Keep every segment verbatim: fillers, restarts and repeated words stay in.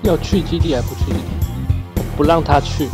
要去基地还不去基地？不让他去。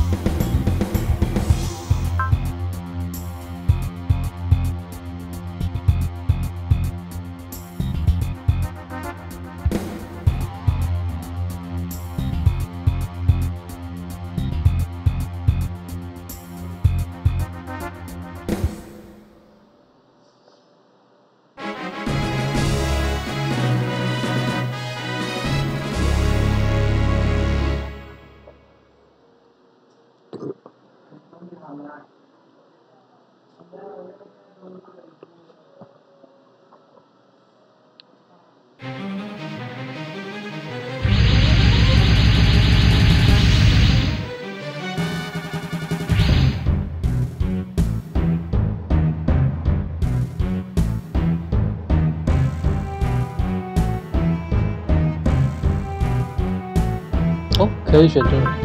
哦，可以选这个，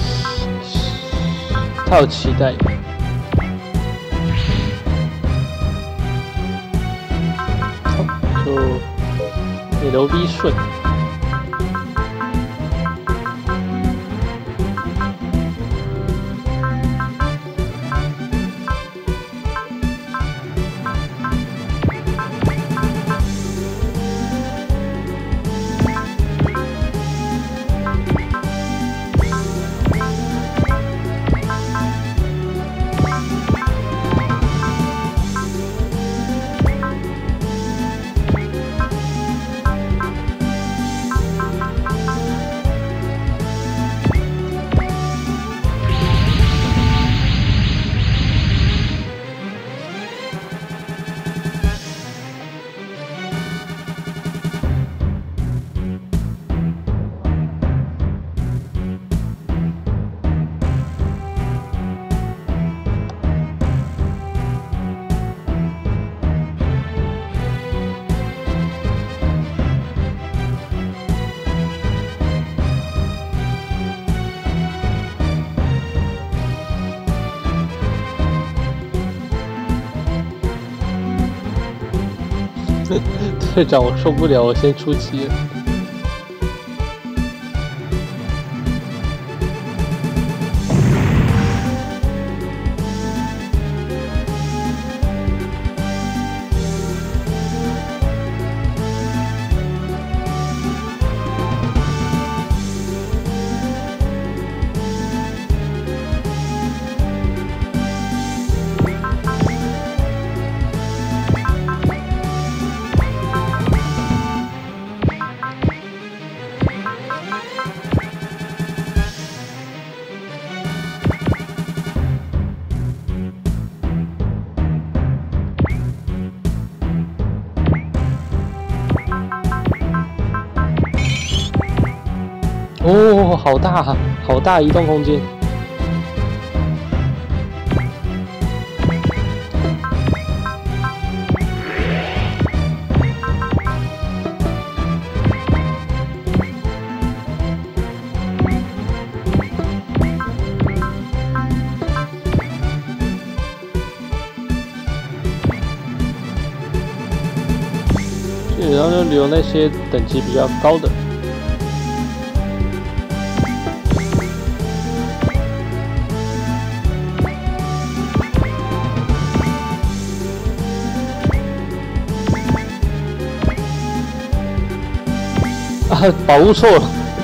他有期待。好，就 L V 顺。队长，我受不了，我先出击了。哦，好大，好大移动空间。然后就留那些等级比较高的。啊，宝物错了。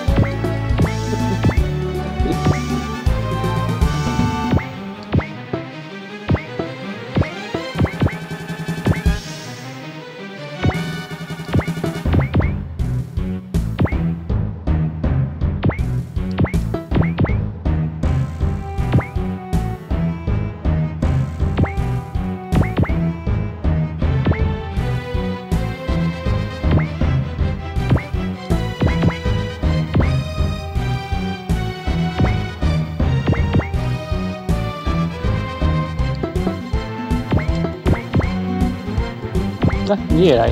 来，你也来。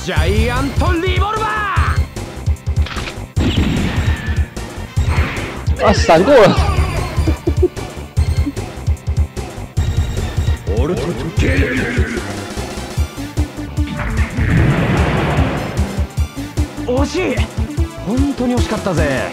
ジャイアントリボルバー！啊，闪过了！ オルトゲル。惜しい。本当に惜しかったぜ。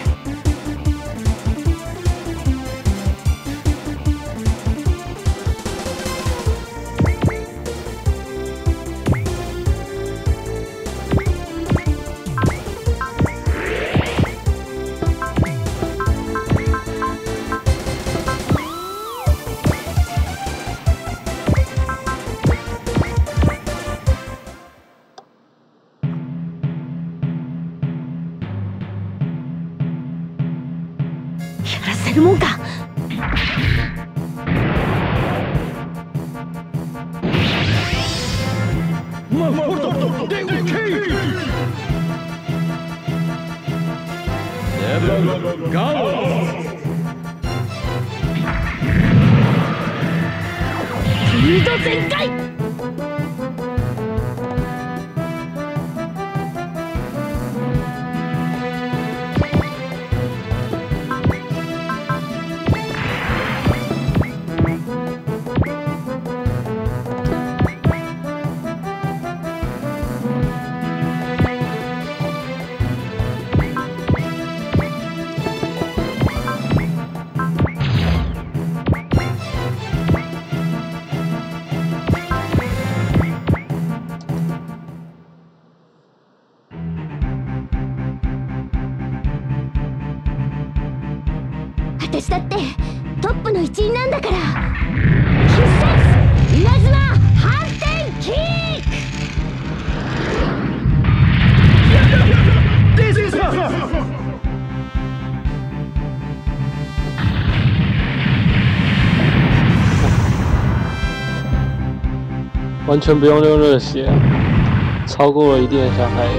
やらせるもんか。 ママルトデウケイネブガオフィールド全開。私だってトップの一員なんだから。必殺稲妻反転キック。 完全不用用热血，超过了一定的伤害。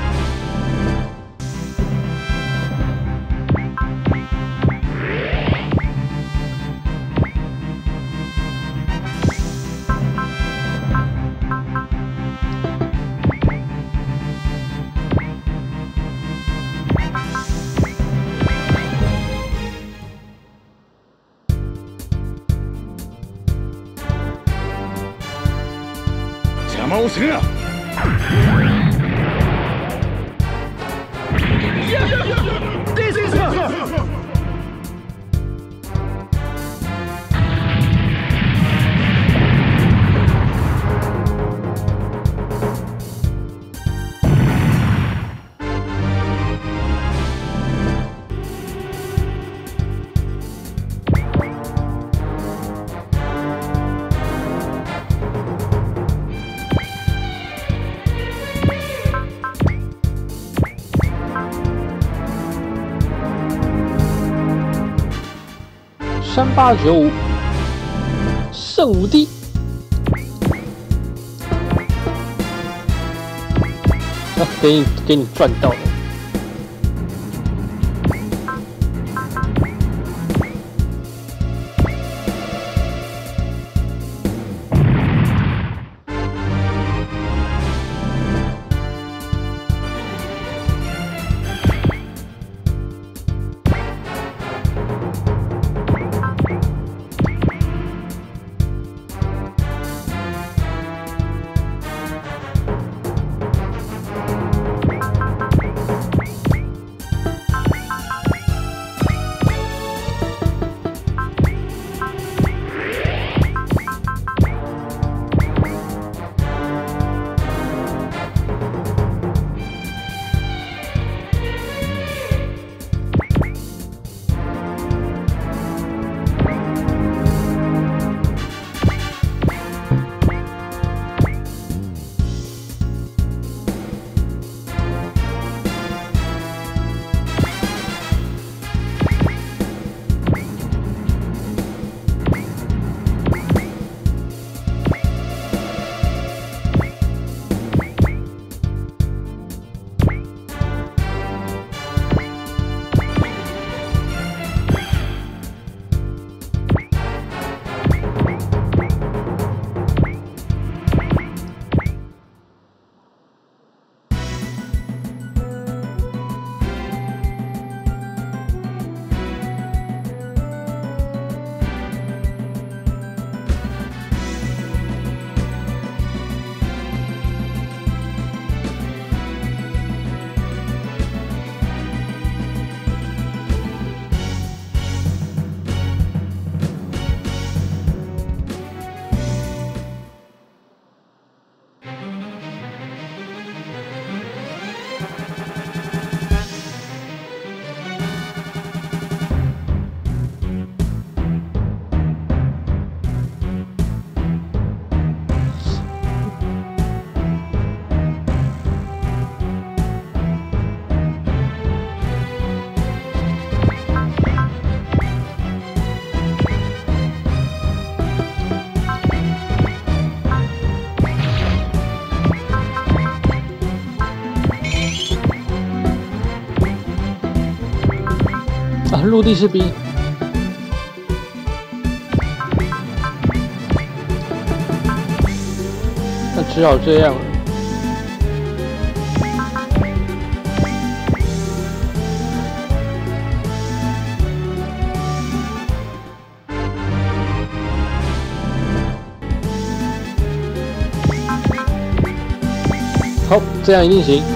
邪魔をするな。 三八九五，圣无敌。啊，给你给你赚到了。 啊，陆地士兵。那只好这样了。好，这样一定行。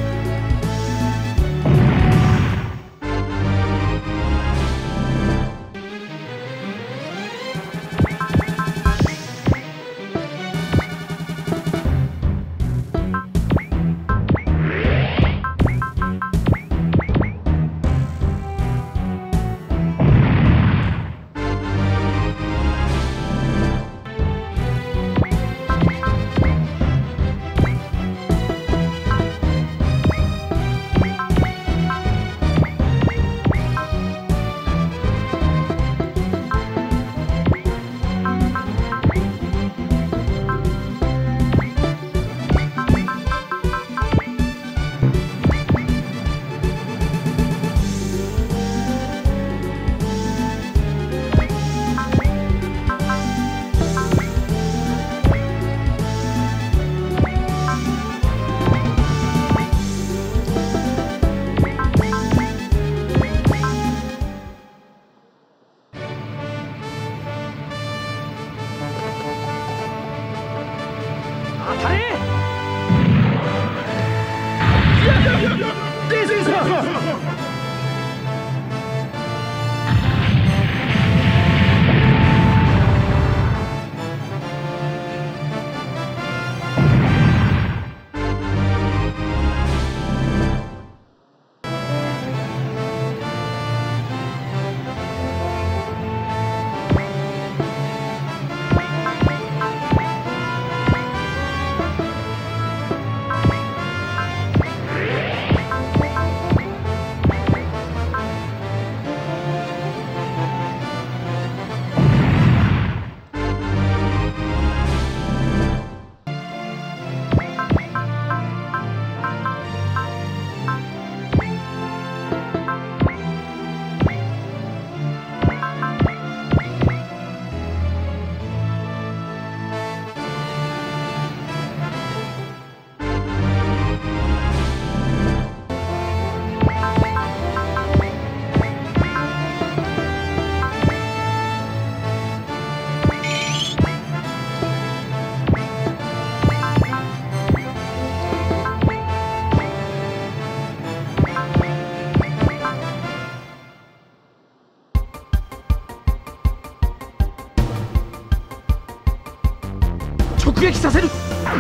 撃させる。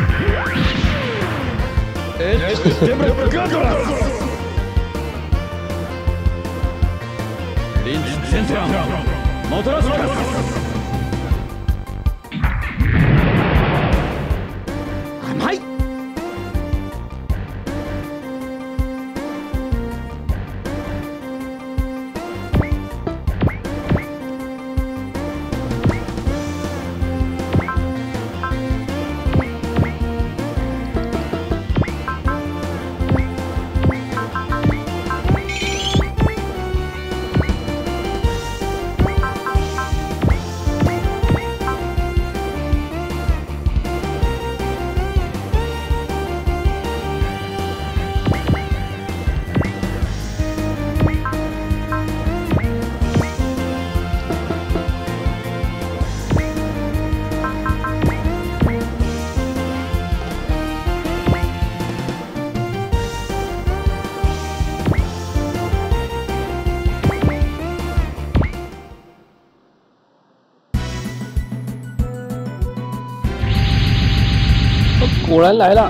えっ、デブラガドラス。臨時セントランモトラスカス。甘い。 果然来了。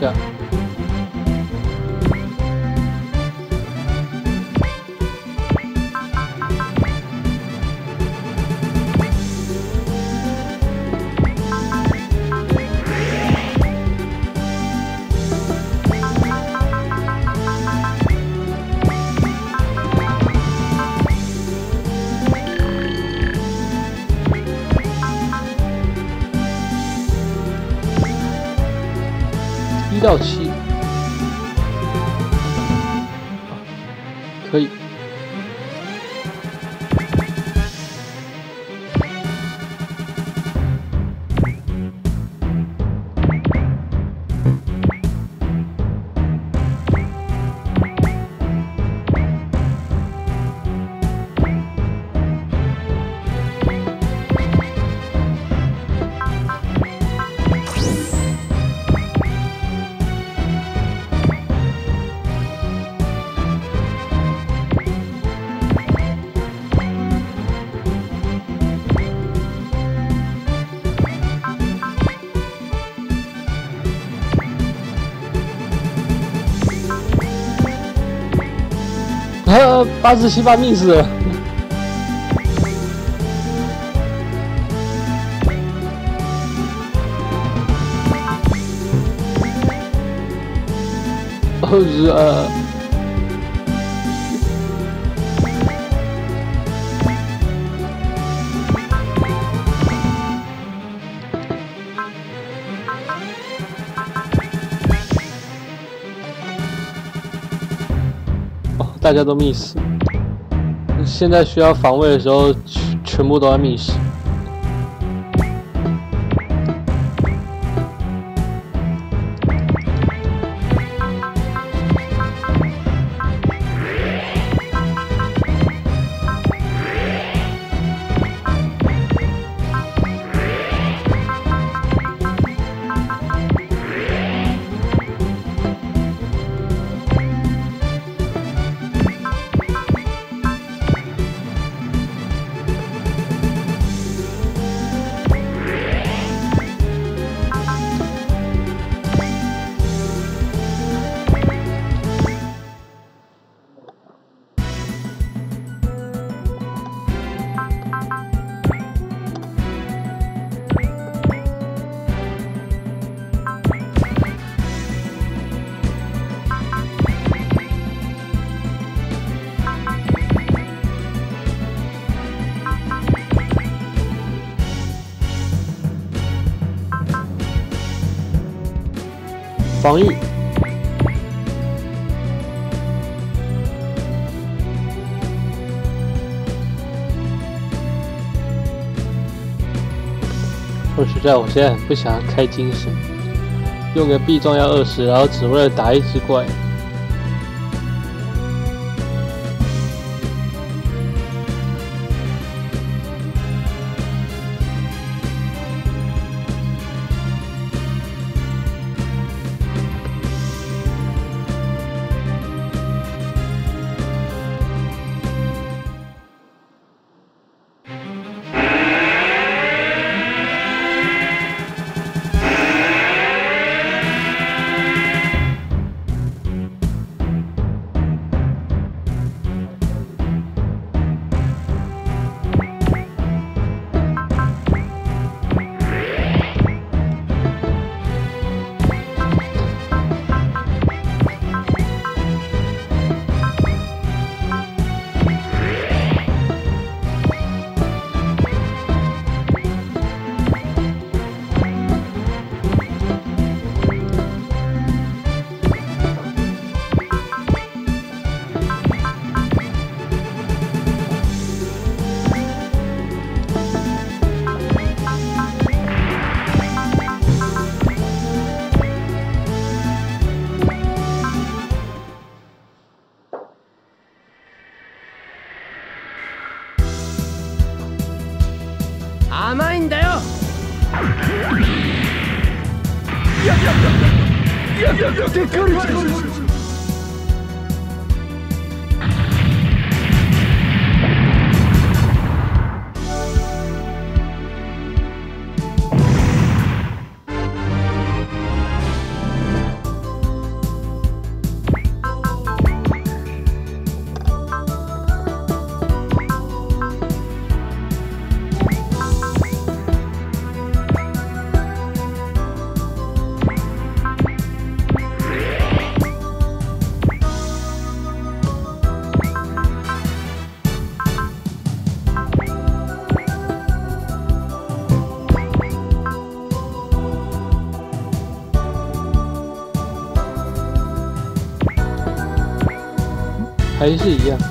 下。一到七，可以。啊，八十七把 miss 了。二十二。大家都 miss， 现在需要防卫的时候，全部都在 miss。防御，说实在，我现在很不想开精神，用个必中要二十，然后只为了打一只怪。 甘いんだよ。いやいやいやいやいやでかり。 还是一样。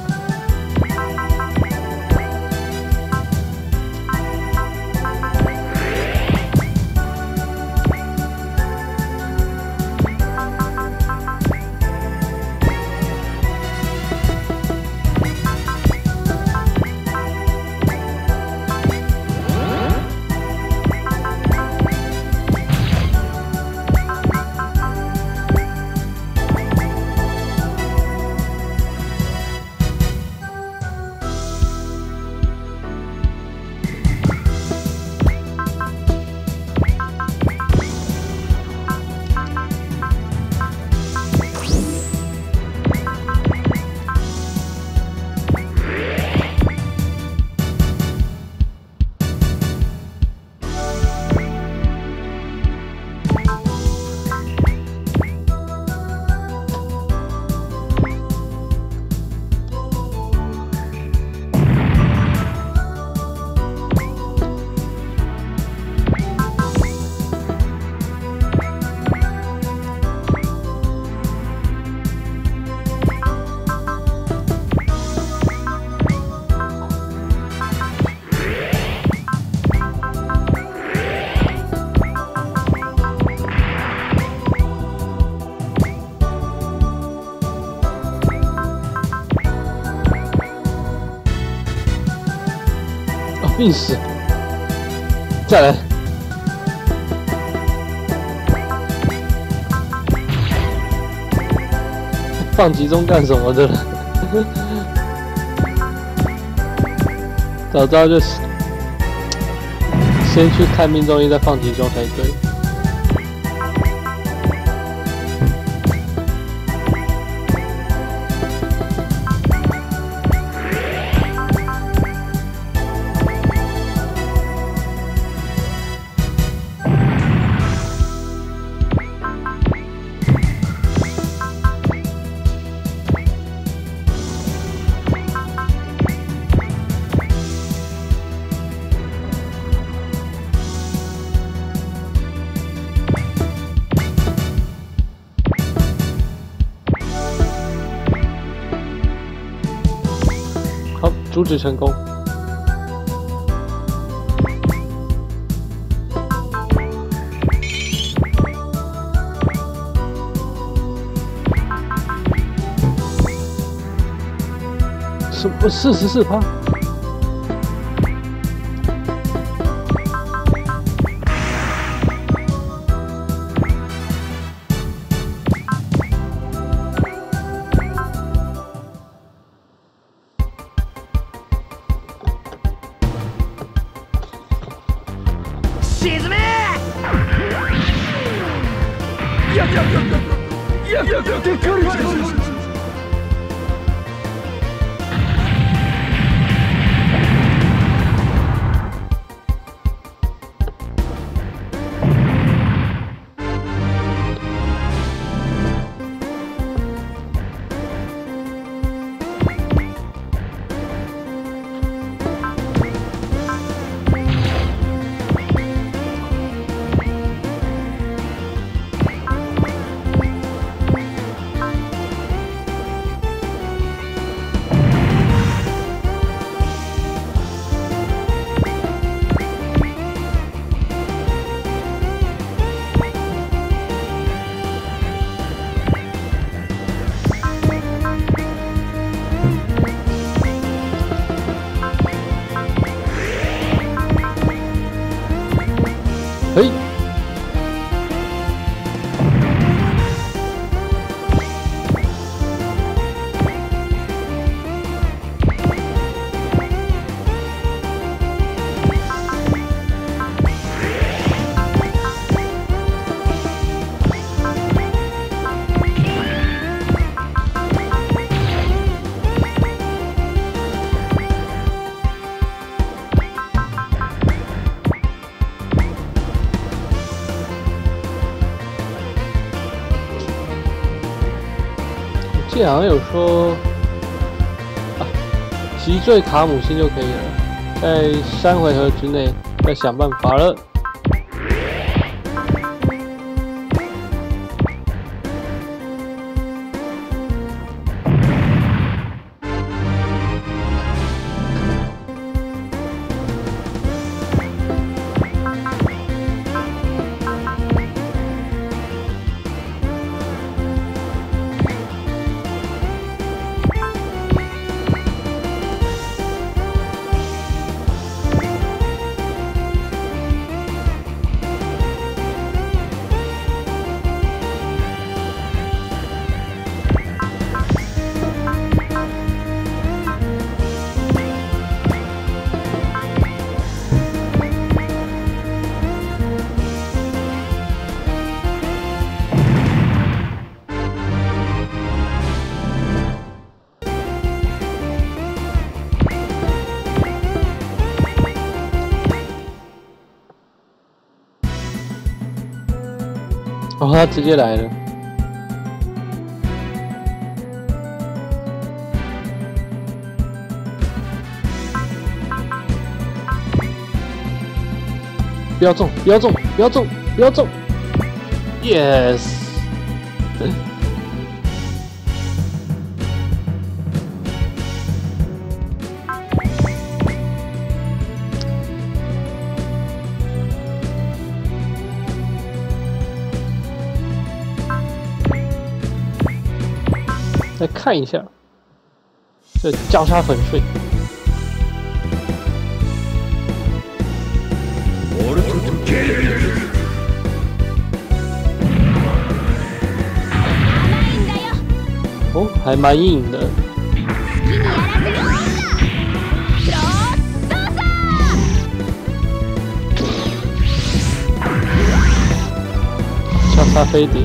病死，再来，放集中干什么的了？早知道就是先去看命中率，再放集中才对。好，阻止成功。什么四十四趴？ 沈め！ややややややでかい！嘿，我记得好像有说啊，击坠卡姆星就可以了，在三回合之内要想办法了。 哦，他直接来了。不要中！不要中！不要中！不要中 ！Yes！ 来看一下这交叉粉碎。 哦，还蛮硬的。交叉飞碟。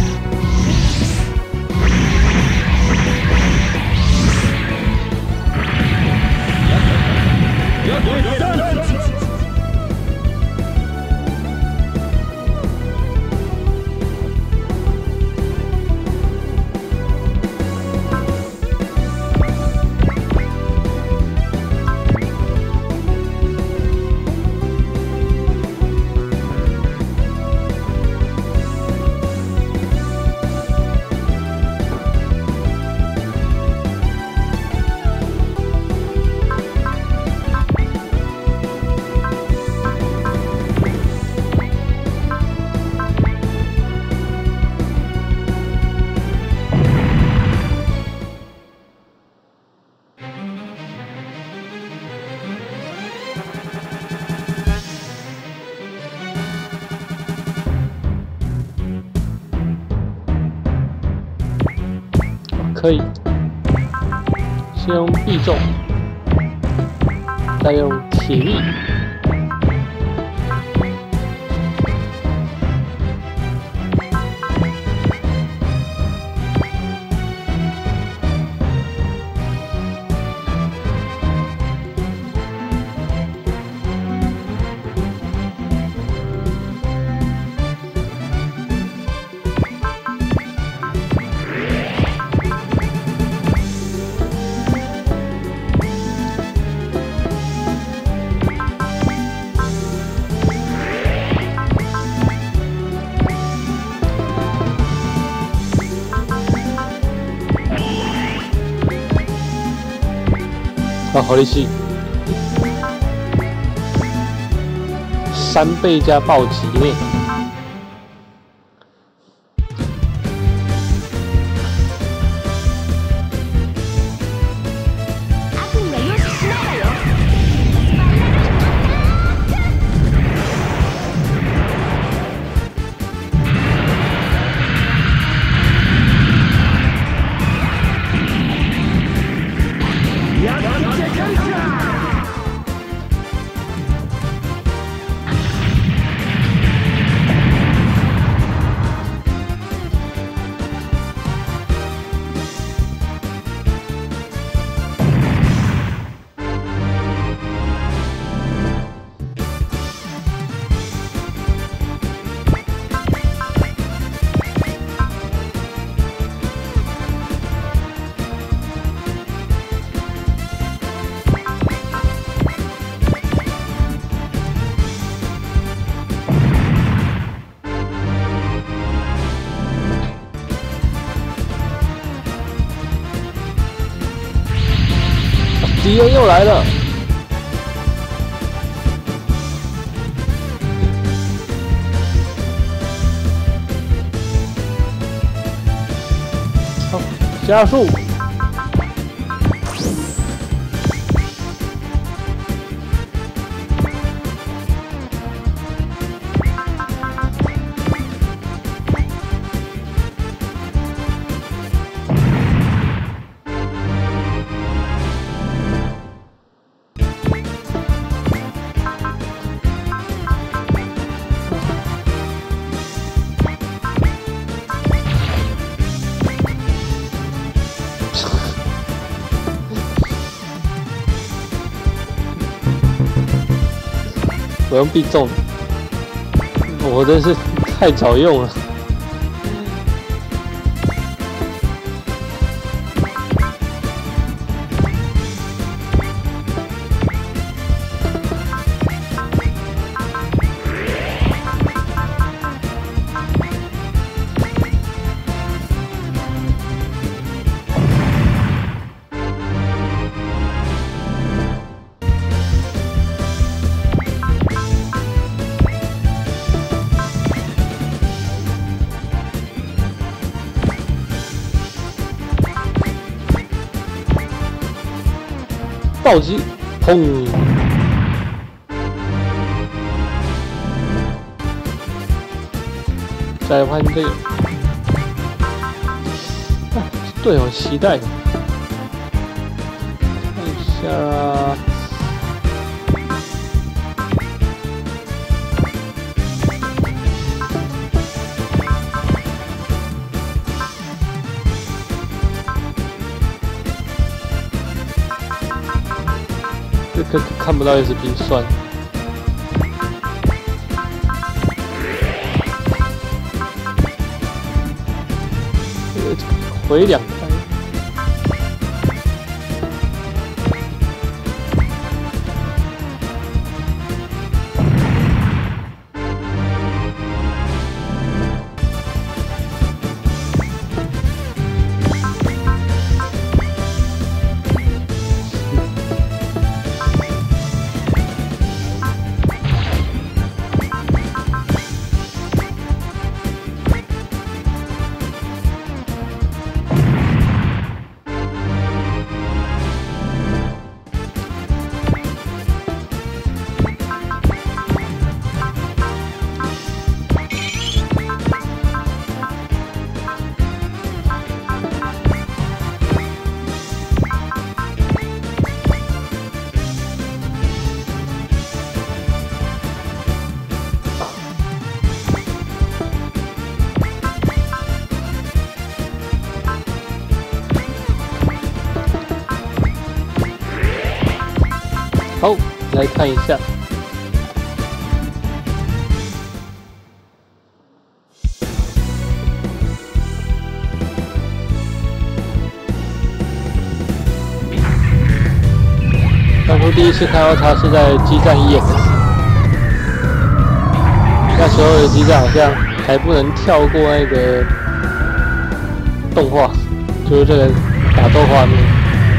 可以，先用必中，再用铁力。啊，好利息，三倍加暴击呢。敌人又来了！好，加速！我用必中，我真是太早用了。 暴击，砰！再换这个，啊，队友期待，看一下啊。 这个看不到 S P 算，呃，回两开。好，来看一下。当初第一次看到他是在激战 E X， 那时候的激战好像还不能跳过那个动画，就是这个打斗画面。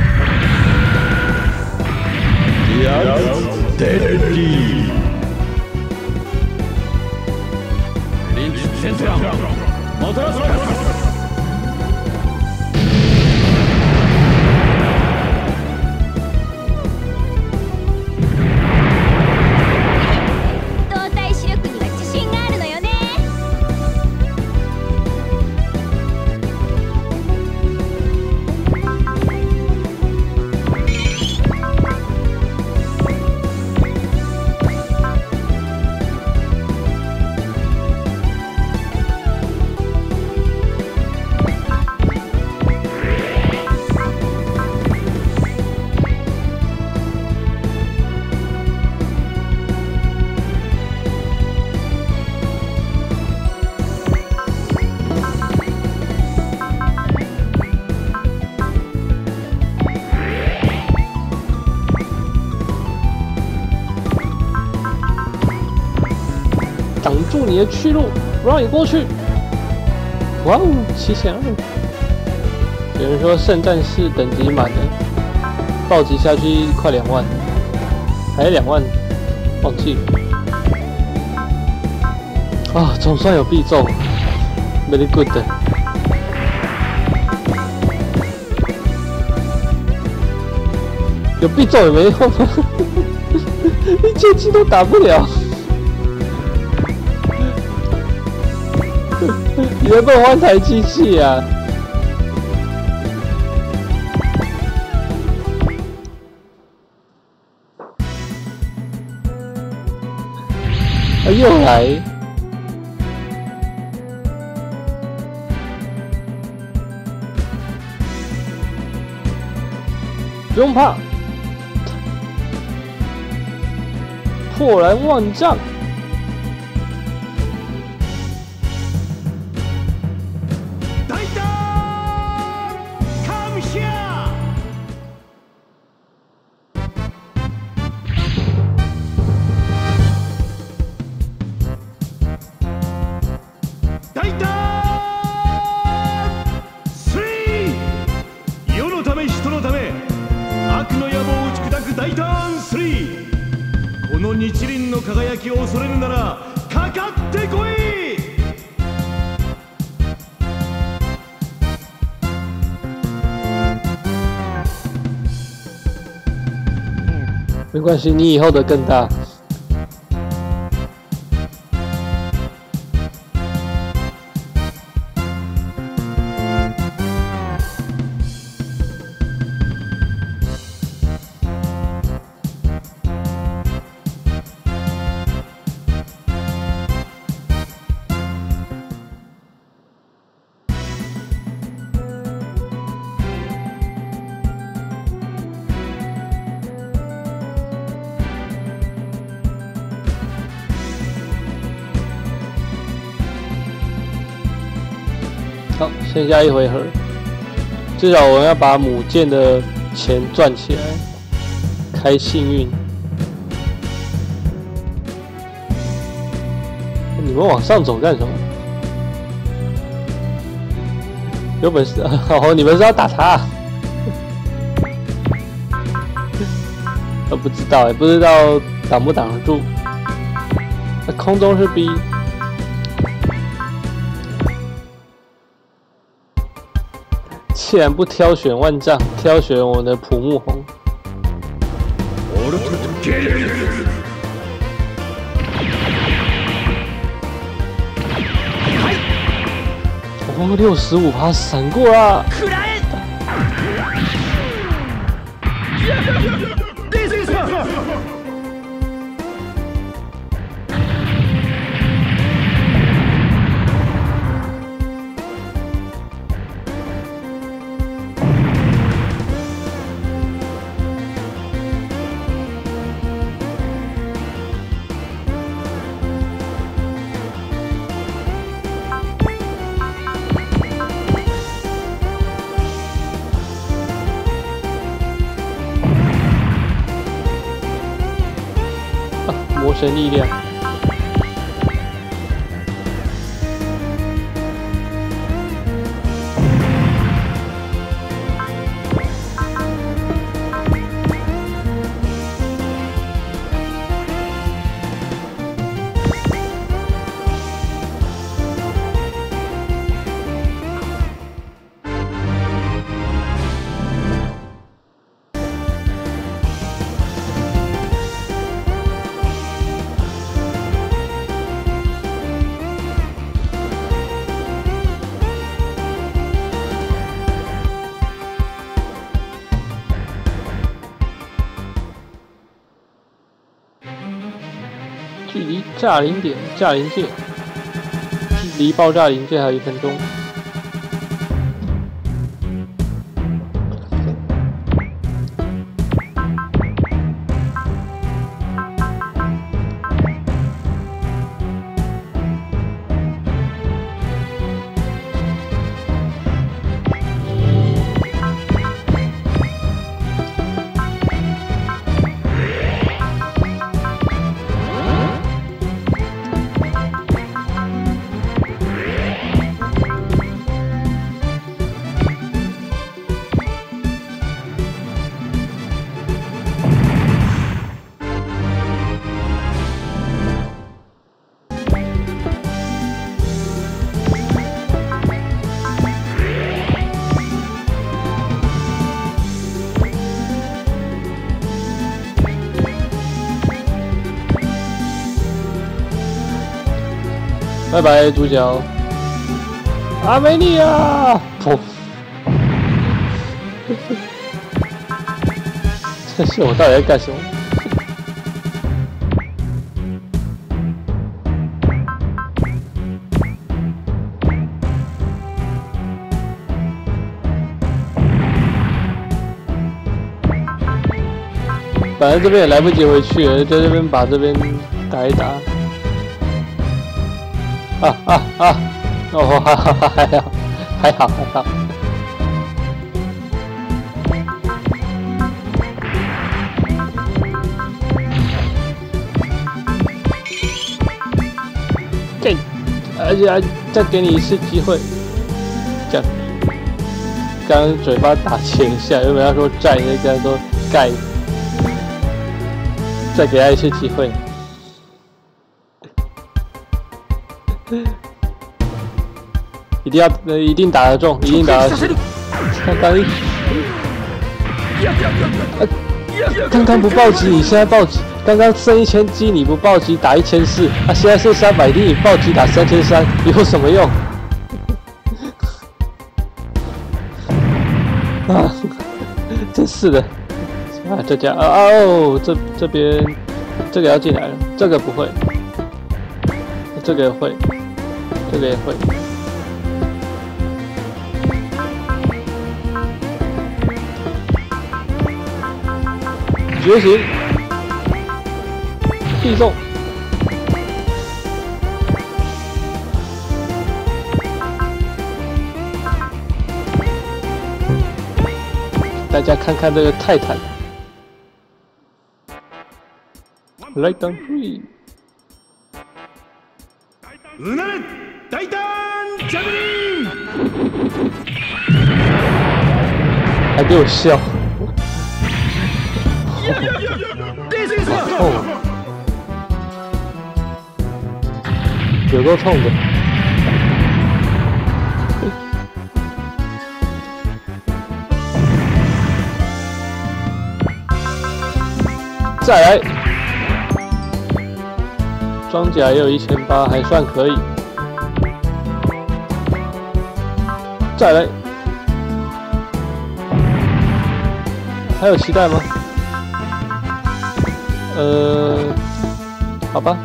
動体視力には自信があるのよね。 挡住你的去路，不让你过去。哇哦，七千二！有人说圣战士等级满了，暴击下去快两万，还两万，忘记了。啊，总算有必中 ，very good。有必中也没用啊，一千七都打不了。 你能不能换台机器啊？啊，又来！不用怕，破然万丈。 この日輪の輝きを恐れるならかかってこい。 没关系，你以后的更大。好，剩下一回合，至少我们要把母舰的钱赚起来，开幸运。你们往上走干什么？有本事啊！哦，你们是要打他、啊？我不知道哎，不知道挡不挡得住。那空中是 B。 既然不挑选万丈，挑选我们的普木红。哦，六十五趴闪过啦！魔神力量，距离炸零点炸临界，距离爆炸临界还有一分钟。拜拜，主角阿梅利亚！砰！这是我到底在干什么？反正这边也来不及回去了，在这边把这边打一打。 啊啊啊！哦，还好还好还好还好。给，而且还再给你一次机会。这样，刚刚嘴巴打前下，原本要说站，现在说盖。再给他一次机会。 一定要，呃，一定打得中，一定打得中。他刚一，啊， 刚刚不暴击，你现在暴击。刚刚剩一千击，你不暴击打一千四，啊，现在剩三百滴，你暴击打三千三，有什么用？啊，真是的。啊，这家啊哦，这这边这个要进来了，这个不会，这个也会，这个也会。觉醒，必中。大家看看这个泰坦。Light down free。 うなれ大胆ジャブリン！ 还给我笑。好痛！有够痛的。再来。装甲也有一千八，还算可以。再来，还有期待吗？呃，好吧。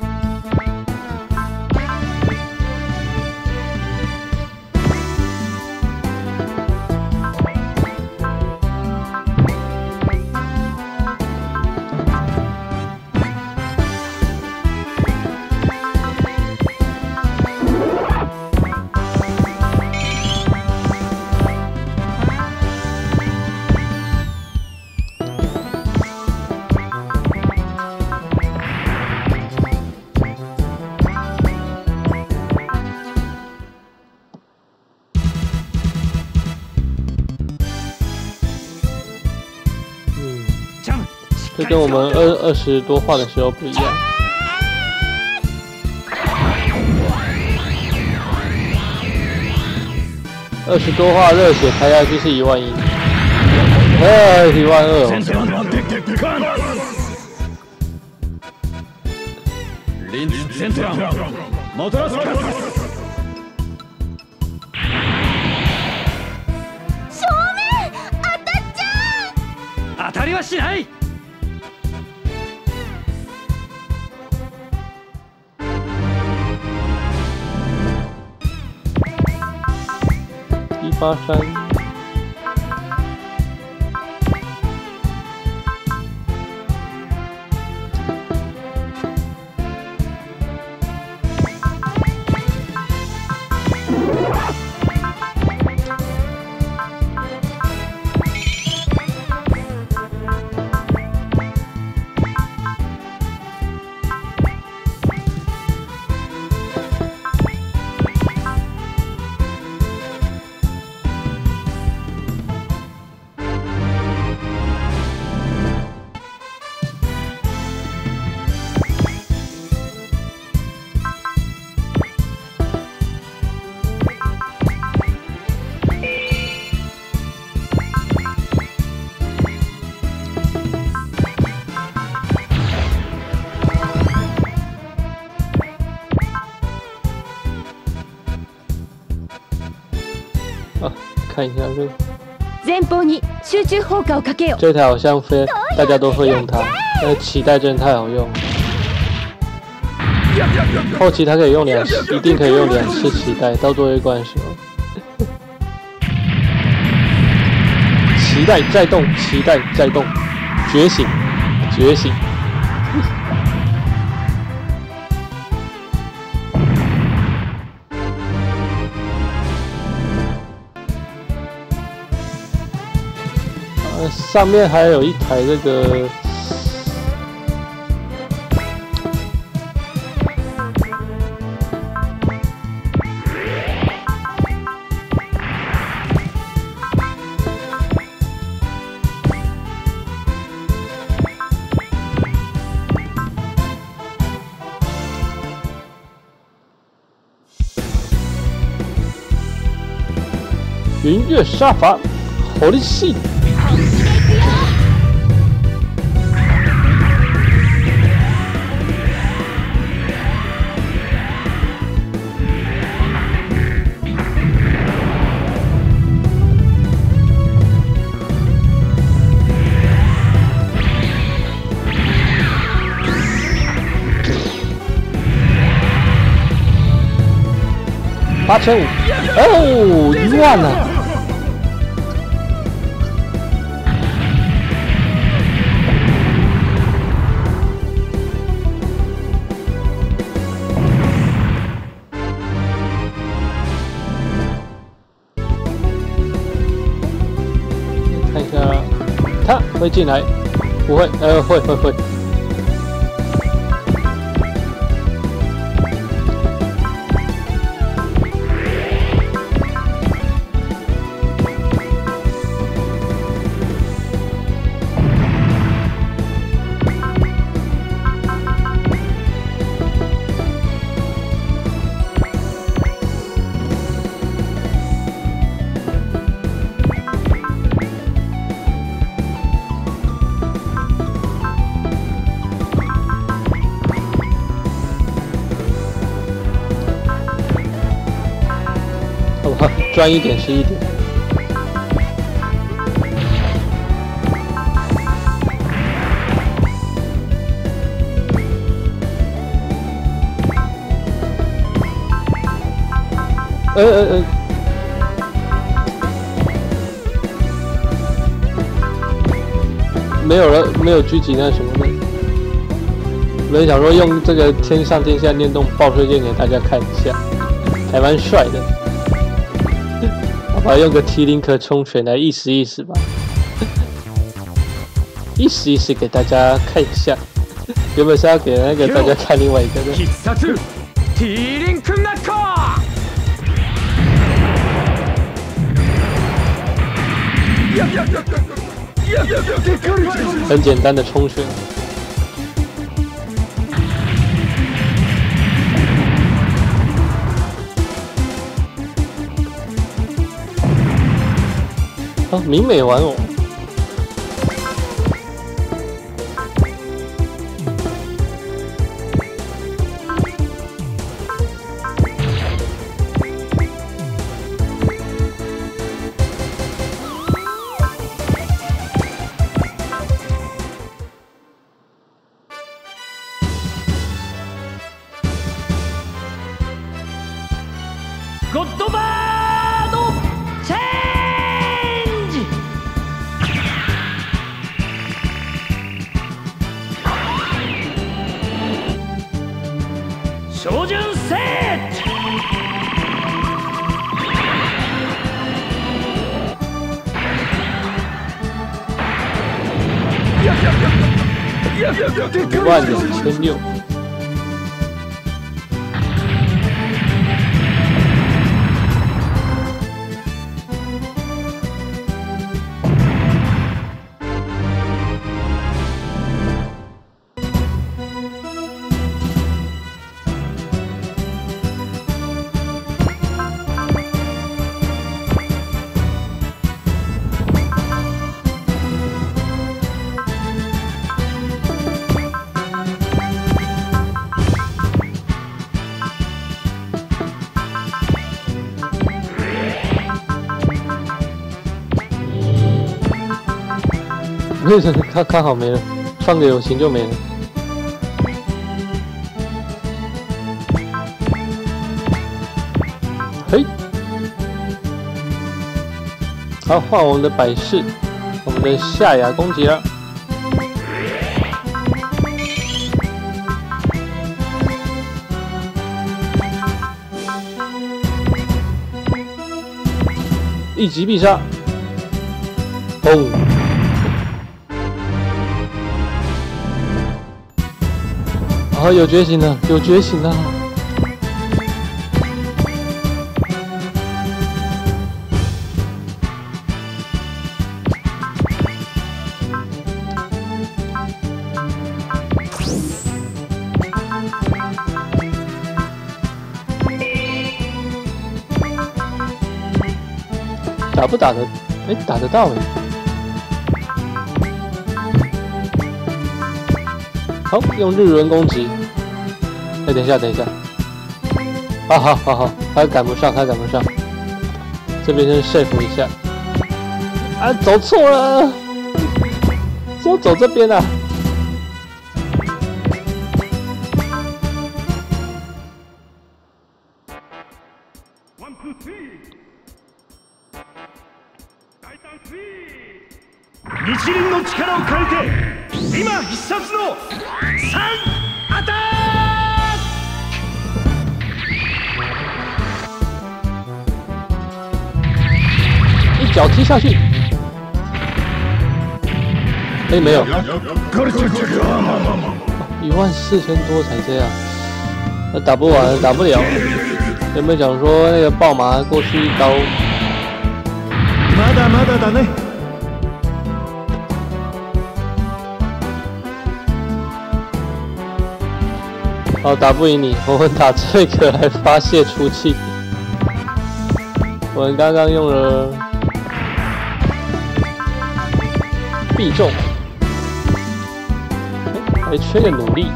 这跟我们二二十多话的时候不一样。二十多话热血开下去是一万一，哎，一万二哦。 当たりはしない。 一八三，啊，看一下这个。 前方に集中砲火をかけよ。 这台好像非大家都会用它，那脐带真的太好用了。后期它可以用两，一定可以用两次脐带，到最后一关的时候。脐带再动，脐带再动，觉醒，觉醒。呃，上面还有一台这个。云月杀法，火力系。 八千五，哦，一万呢、啊！看一下，他会进来？不会，呃，会会会。 专一点是一点。呃呃呃，没有了，没有狙击那什么的。我本想说用这个天上天下念动爆射箭给大家看一下，还蛮帅的。 我用个 T 林克冲拳来意思意思吧，意思意思给大家看一下。原本是要给那个大家看另外一个的。必殺 T 林克ナッカー。很简单的冲拳。 啊，明美玩偶。 Godbard change。 照準セット。 一万两千六。为什么他刚好没了？放个有形就没了。嘿，好，换我们的百事，我们的夏雅攻击了。一击必杀，砰！ 啊，有觉醒了，有觉醒了！打不打得？哎，打得到哎！好，用日轮攻击。哎，等一下，等一下。啊，好好好，他赶不上，他赶不上。这边先 save 一下。啊，走错了，是要走这边啊。 日輪の力を借りて今必殺の三アタ一脚踢下去。哎，没有，一万四千多才这样，那打不完，打不了。原本想说那个爆马过去一刀。 まだまだだね。 好，打不赢你，我们打这个还发泄出气。我们刚刚用了必中，还缺个努力。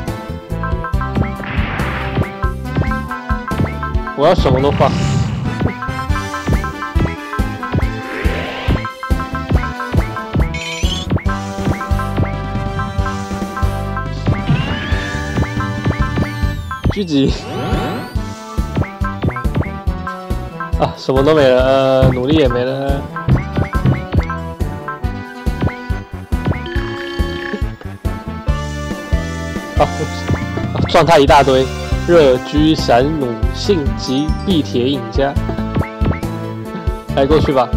我要什么都放。狙击啊，什么都没了，呃，努力也没了。啊，撞他一大堆，热居闪弩性及必铁引家，来过去吧。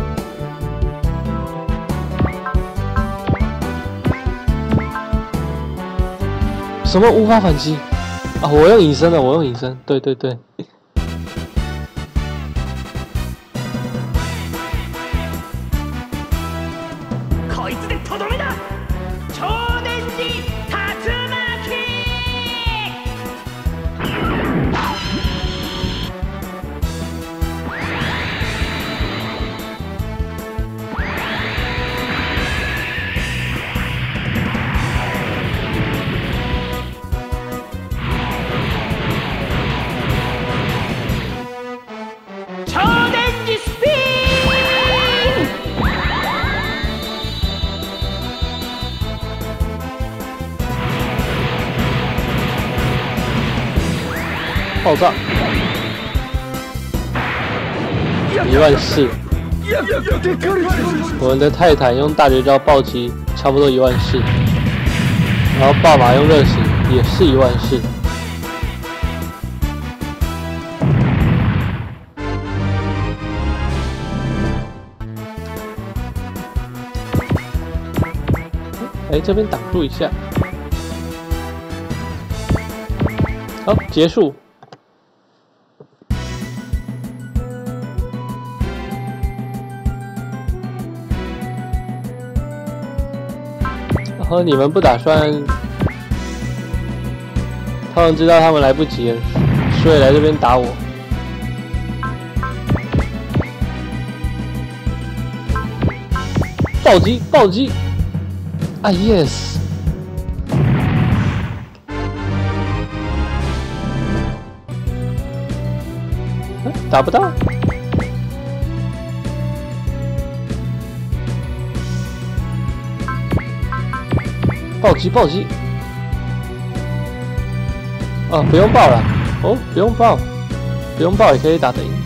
什么无法反击？啊！我用隐身了，我用隐身，对对对。 こいつでとどめだ。超電磁竜巻。 爆炸！一万四。我们的泰坦用大绝招暴击，差不多一万四。然后爆马用热血也是一万四。哎，这边挡住一下。好，结束。然后你们不打算，他们知道他们来不及了，所以来这边打我。暴击，暴击！啊 ，yes！ 打不到。暴击暴击！哦，不用爆了，哦，不用爆，不用爆也可以打得赢。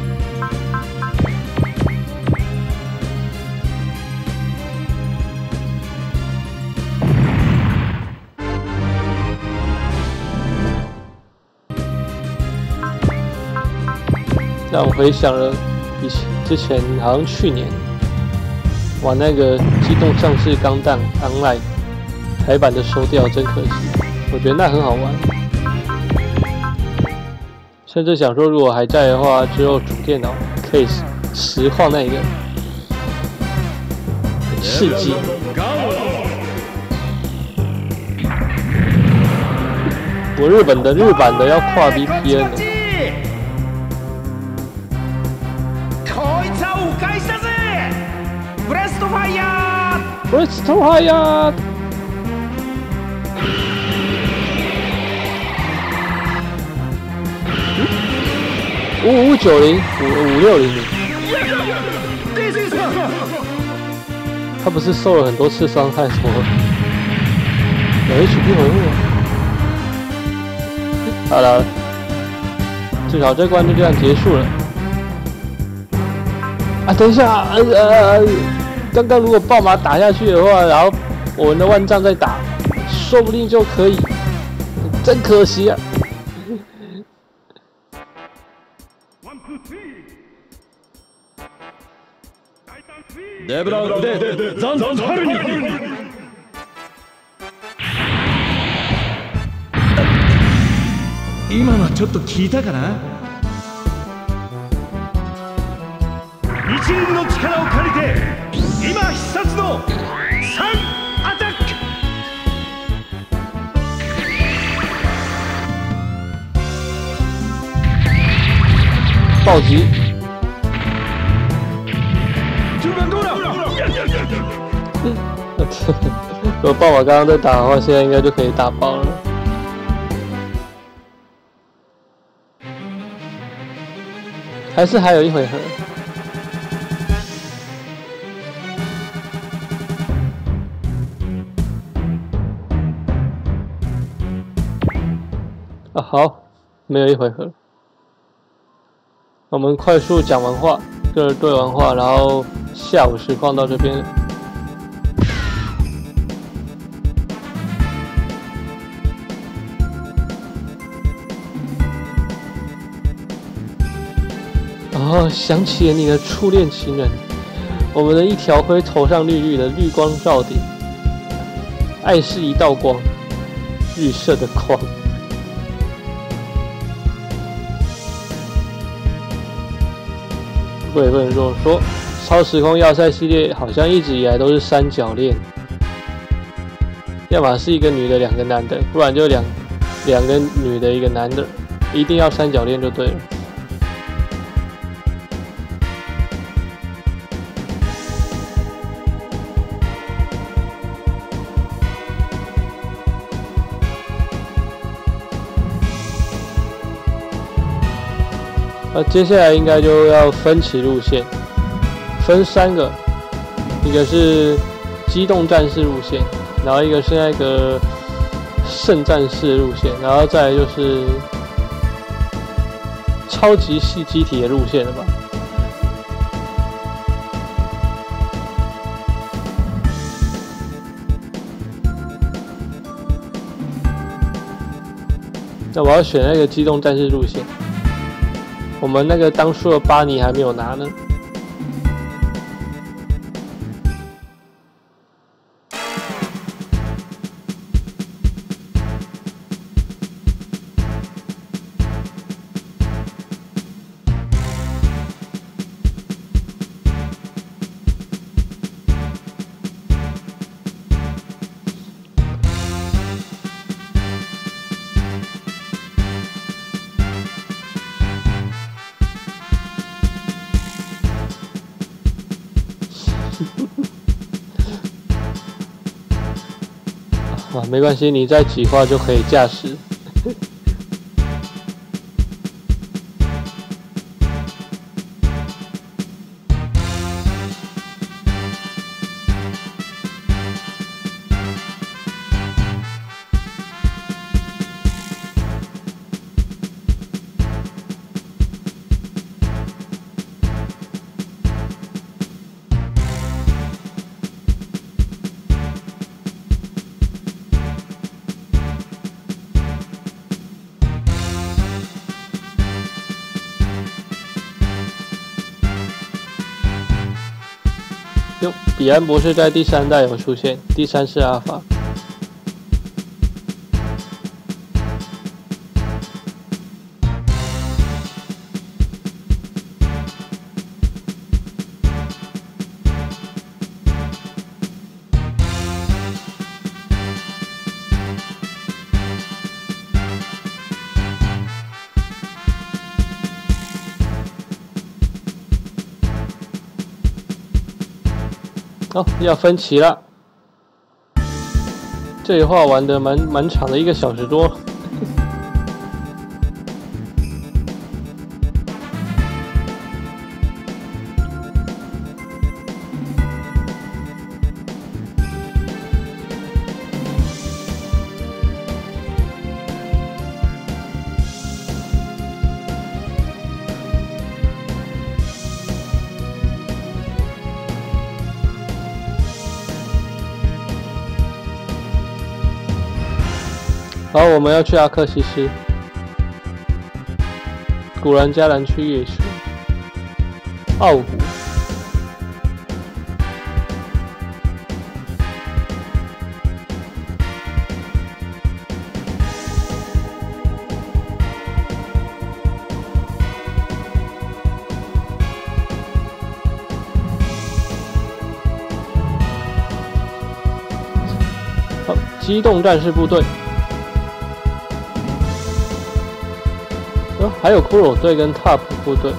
让我回想了以前之前好像去年玩那个《机动战士钢弹 Online》。台版的收掉真可惜，我觉得那很好玩。甚至想说，如果还在的话，之后主电脑可以实况那个刺激。我日本的日版的要跨 V P N 的。 こいつはお返しだぜ。ブレストファイヤー。 ブレストファイヤー。五五九零五五六零零，他不是受了很多次伤害，什么有 H P 回复。好了，至少这关就这样结束了。啊，等一下，呃呃， 刚刚如果爆马打下去的话，然后我们的万丈再打，说不定就可以。真可惜啊！ デブラウでザンザンハルに今のはちょっと効いたかな。一輪の力を借りて今必殺のサンアタック。 暴击！如果爆马刚刚在打的话，现在应该就可以打爆了。还是还有一回合。啊，好，没有一回合。我们快速讲完话，就是对完话，然后下午实况到这边。哦，想起了你的初恋情人，我们的一条灰头上绿绿的，绿光照顶，爱是一道光，绿色的光。不过也不能这么说，超时空要塞系列好像一直以来都是三角恋，要么是一个女的两个男的，不然就两两个女的一个男的，一定要三角恋就对了。那接下来应该就要分歧路线，分三个，一个是机动战士路线，然后一个是那个圣战士路线，然后再来就是超级系机体的路线了吧？那我要选那个机动战士路线。我们那个当初的巴尼还没有拿呢。啊，没关系，你在几话就可以驾驶。哟，彼岸博士在第三代有出现，第三是阿法。哦，要分歧了。这一话玩的蛮蛮长的，一个小时多。 然后我们要去阿克西斯，古兰加兰区夜市，奥湖。好，机动战士部队。 哦，还有骷髅队跟 Top 部队。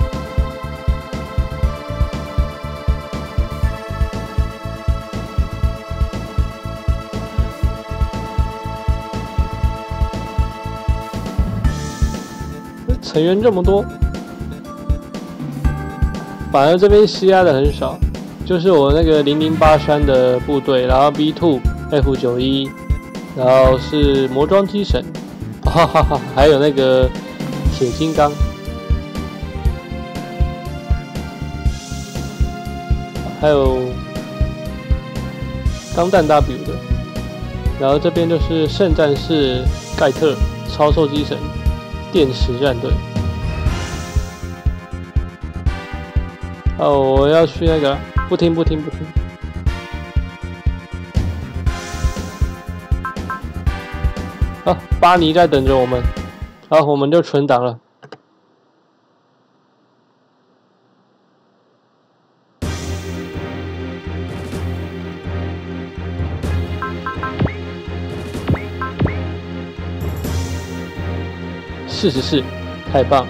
成员这么多，反而这边吸压的很少。就是我那个零零八三的部队，然后 B 二 F 九一，然后是魔装机神，哈哈哈，还有那个。 铁金刚，还有钢弹 W 的，然后这边就是圣战士盖特、超兽机神、电池战队。哦，我要去那个，不听不听不听。啊，巴尼在等着我们。 好，我们就存档了。四十四，太棒了！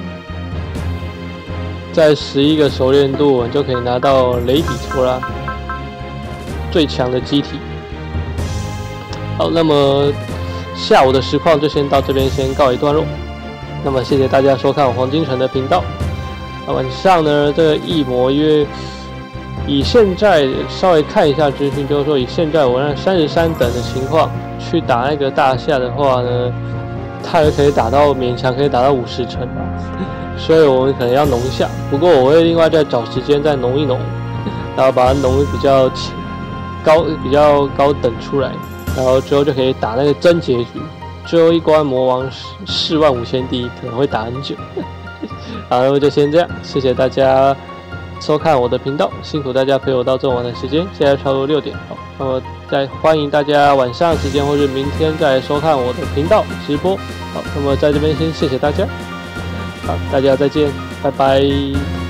在十一个熟练度，我们就可以拿到雷比托拉最强的机体。好，那么下午的实况就先到这边，先告一段落。 那么谢谢大家收看我黄金城的频道。那晚上呢，这个异魔因为以现在稍微看一下资讯，就是说以现在我让三十三等的情况去打那个大夏的话呢，它也可以打到勉强可以打到五十层吧。所以我们可能要农一下，不过我会另外再找时间再农一农，然后把它农比较高比较高等出来，然后之后就可以打那个真结局。 最后一关魔王四万五千滴可能会打很久，好，那么就先这样，谢谢大家收看我的频道，辛苦大家陪我到这么晚的时间，现在差不多六点，好，那么再欢迎大家晚上时间或者明天再收看我的频道直播，好，那么在这边先谢谢大家，好，大家再见，拜拜。